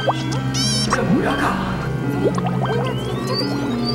これ親か。 それ、女を連れてちょっと来て。